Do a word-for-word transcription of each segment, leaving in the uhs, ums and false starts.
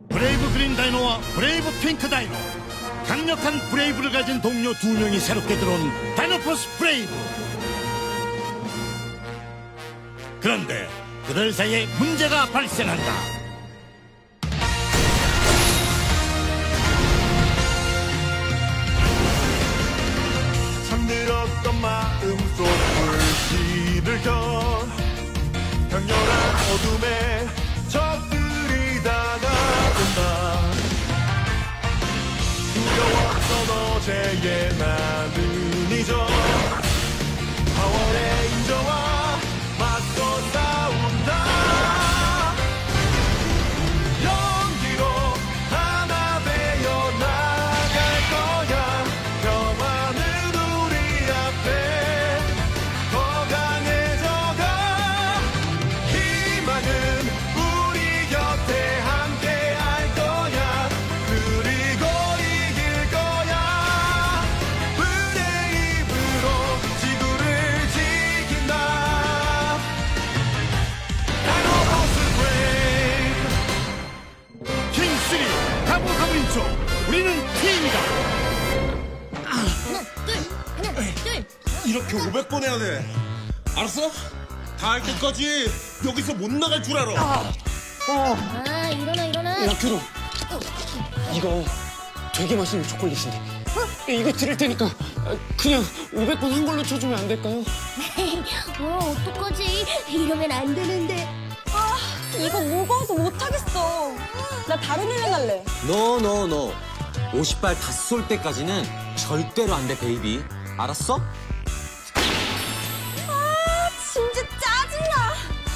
브레이브 그린 다이노와 브레이브 핑크 다이노, 강력한 브레이브를 가진 동료 두 명이 새롭게 들어온 다이노포스 브레이브. 그런데 그들 사이에 문제가 발생한다. 잠들었던 마음속 불씨를 켜 강렬한 어둠에 적들이 다가온다. 두려웠던 어제의 나는 잊어 파워의 인저와 맞서 싸운다. 연기로 하나 되어 나갈 거야. 평화는 우리 앞에 더 강해져가. 희망은 우리 곁에 함께 할 거야. 그리고 이길 거야. 브레이브로 지구를 지킨다. 다이노포스 브레이브. 킹쓰리 가보 가브린초, 우리는 팀이다. 하나, 둘, 하나, 둘. 이렇게 오백 번 해야 돼. 알았어? 다 할 때까지 여기서 못 나갈 줄 알아. 아, 일어나, 일어나. 야, 들어. 이거 되게 맛있는 초콜릿인데. 이거 드릴 테니까 그냥 오백 번 한 걸로 쳐주면 안 될까요? 어, 어떡하지? 이러면 안 되는데. 아, 이거 무거워서 못하겠어. 나 다른 일행 할래. 노, 노, 노. 오십 발 다 쏠 때까지는 절대로 안 돼, 베이비. 알았어? 아, 진짜 짜증나.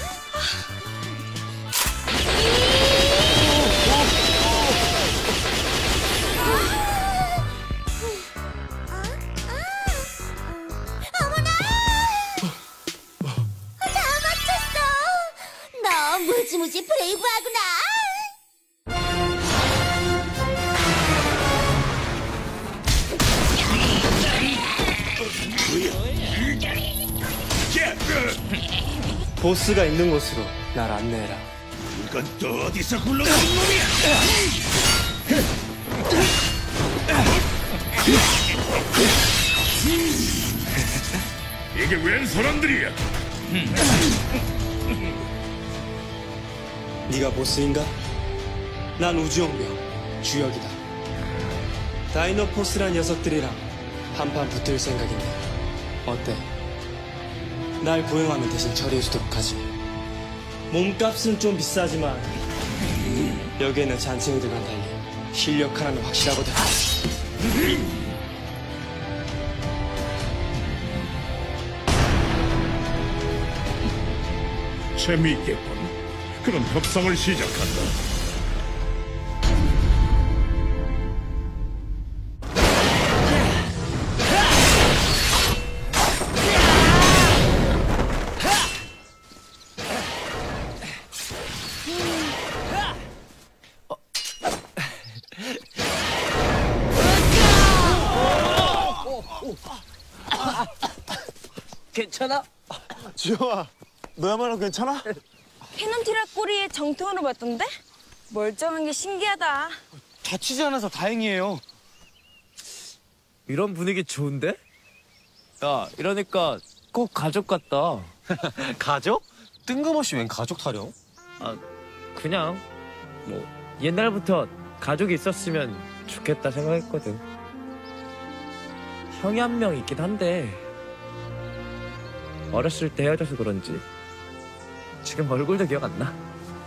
어머나! 다 맞췄어. 너 무지무지 브레이브하구나. 보스가 있는 곳으로 날 안내해라. 이건 또 어디서 굴러가는 놈이야? 이게 웬 사람들이야? 네가 보스인가? 난 우주용병 주역이다. 다이노포스란 녀석들이랑 한판 붙을 생각인데 어때? 날 고용하면 대신 처리해주도록 하지. 몸값은 좀 비싸지만 여기에는 잔챙이들과는 달리 실력 하나는 확실하거든. 재미있겠군. 그럼 협상을 시작한다. 괜찮아? 지영아, 너야말로 괜찮아? 페넌티랄 꼬리에 정통으로 맞던데? 멀쩡한 게 신기하다. 다치지 않아서 다행이에요. 이런 분위기 좋은데? 야, 이러니까 꼭 가족 같다. 가족? 뜬금없이 웬 가족 타령? 아, 그냥 뭐 옛날부터 가족이 있었으면 좋겠다 생각했거든. 형이 한 명 있긴 한데 어렸을 때 헤어져서 그런지 지금 얼굴도 기억 안 나.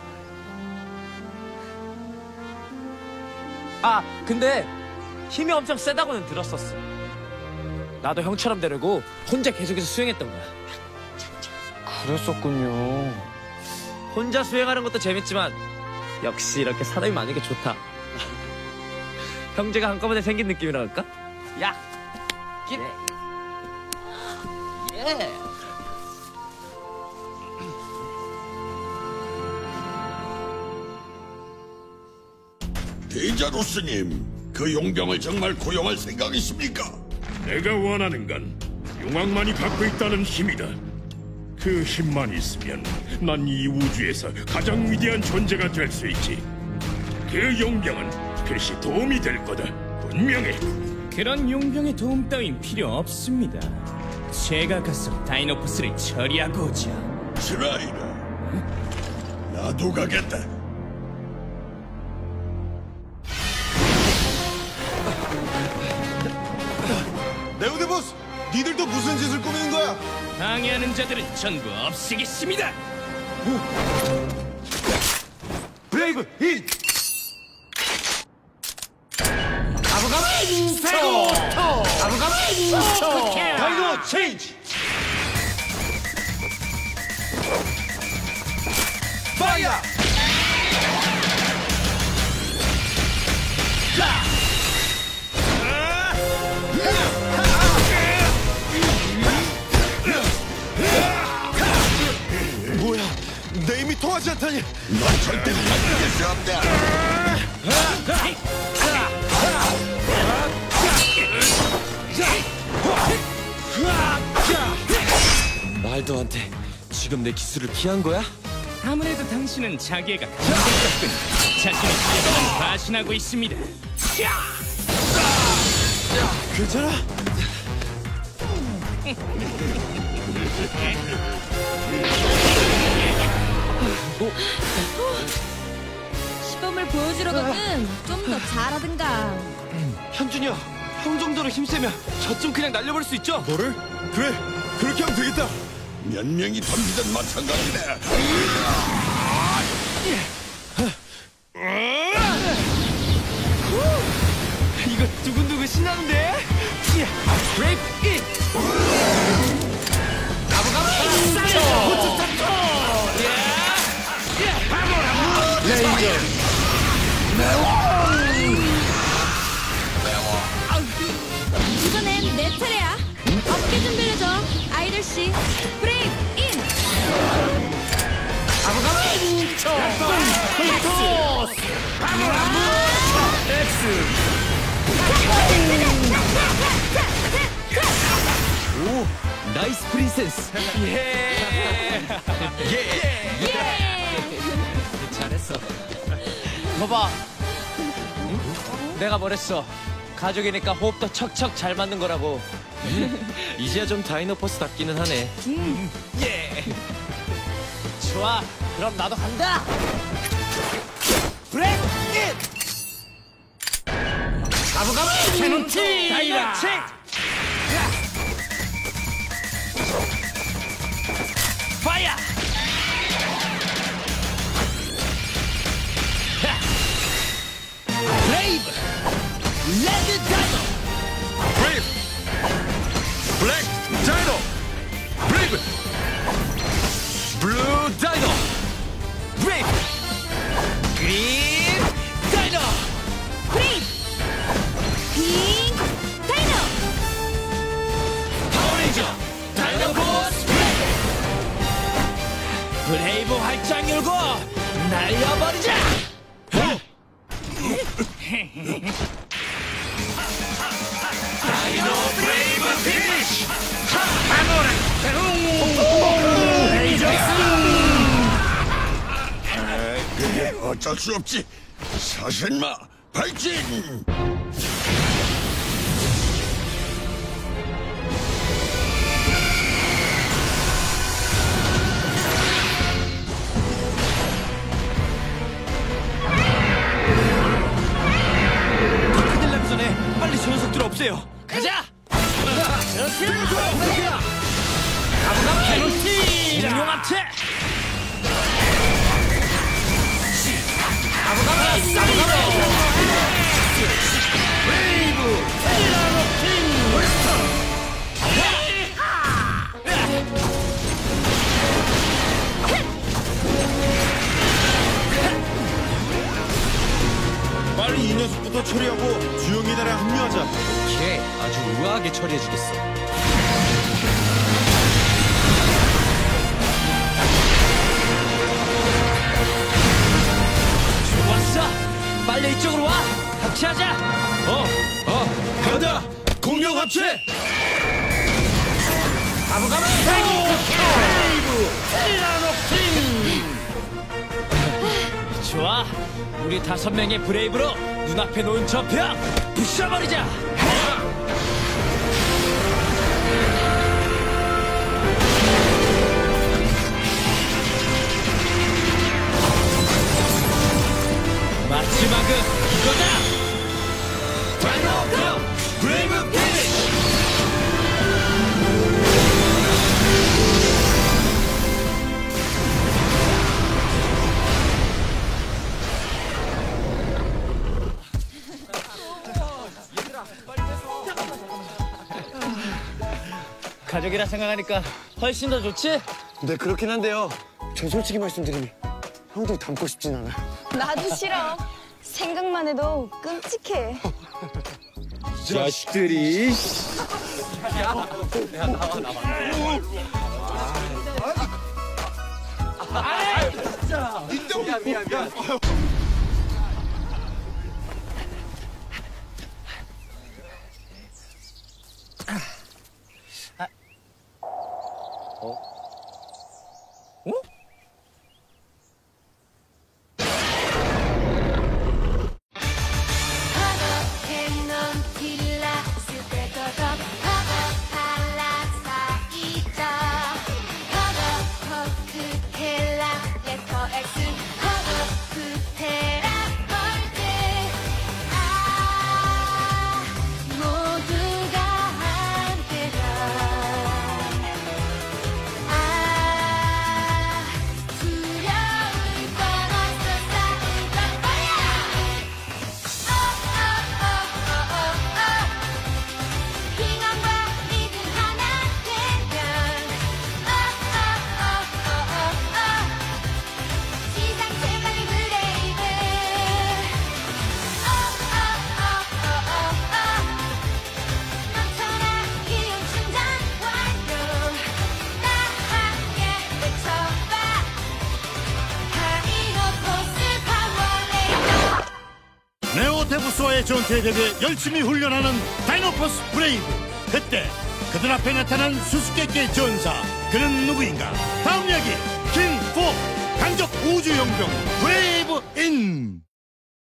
아, 근데 힘이 엄청 세다고는 들었었어. 나도 형처럼 되려고 혼자 계속해서 수행했던 거야. 그랬었군요. 혼자 수행하는 것도 재밌지만 역시 이렇게 사람이 많은 게 좋다. 형제가 한꺼번에 생긴 느낌이라 할까? 야! 깃! 예! 데이자로스님, 그 용병을 정말 고용할 생각이십니까? 내가 원하는 건 용왕만이 갖고 있다는 힘이다. 그 힘만 있으면 난 이 우주에서 가장 위대한 존재가 될 수 있지. 그 용병은 글씨 도움이 될 거다. 분명해. 그런 용병의 도움 따윈 필요 없습니다. 제가 가서 다이노포스를 처리하고 오죠. 스라이더, 나도 가겠다. 네오데보스, 니들도 무슨 짓을 꾸미는 거야? 방해하는 자들은 전부 없애겠습니다. 브레이브 인! 다이노 체인지! 파이어! 뭐야, 내 힘이 통하지 않다니. 넌 절대 이길 수 없다. 말도한테 지금 내 기술을 피한 거야? 아무래도 당신은 자기애가 강력했군. 자신의 실력을 과신하고 있습니다. 괜찮아? 시범을 보여주려거든. 좀 더 잘하든가. 현준이 형, 형 정도로 힘세면 저 좀 그냥 날려버릴 수 있죠? 너를? 그래, 그렇게 하면 되겠다. 몇 명이 덤비든 마찬가지다. 이거 두근두근 신나는데? 브레이크 인! 이번엔 내 차례야. 어깨 좀 빌려줘. 아이돌 씨. 브레이크 인. 오, 나이스 프린세스. 예! 잘했어. 봐봐. 내가 뭐랬어? 가족이니까 호흡도 척척 잘 맞는 거라고. 이제야 좀 다이노포스답기는 하네. 예. 좋아. 그럼 나도 간다. 브레이크 인! 가보가보! 캐논티! 다이노치! 파이어! 브레이브! 레드 다이노! 브레이브! 블랙 다이노! 브레이브! 블루 다이노! 브레이브! 그린 다이노! 브레이크. 핑 다이노. 파워레인저 다이노포스 브레이브! 브레이브 활짝 열고 날려버리자! 다이노 브레이브 피니쉬! 그게 어쩔 수 없지. 사신마 발진. 큰일 나기 전에 빨리 저 녀석들 없애요. 가자. 가보가 캐논티! 공룡한테! 빨리 이 녀석부터 처리하고 주영이 나라에 합류하자. 걔 아주 우아하게 처리해주겠어. 좋았어. 빨리 이쪽으로 와. 같이 하자. 어, 어, 간다. 공룡 합체. 가보가보. 좋아. 우리 다섯 명의 브레이브로 눈앞에 놓은 저 벽 부숴버리자. 마지막은 이거다. 다이노 브레이브 피니쉬. 가족이라 생각하니까 훨씬 더 좋지? 네, 그렇긴 한데요. 전 솔직히 말씀드리면 형도 닮고 싶진 않아요. 나도 싫어. 생각만 해도 끔찍해. 자식들이. 야, 나와, 나와. 아, 진짜. 미안, 미안, 미안. 어? 어? 네오데부스와의 전투에 대비해 열심히 훈련하는 다이노포스 브레이브. 그때 그들 앞에 나타난 수수께끼의 전사, 그는 누구인가? 다음 이야기 킹 포 강적 우주용병 브레이브 인.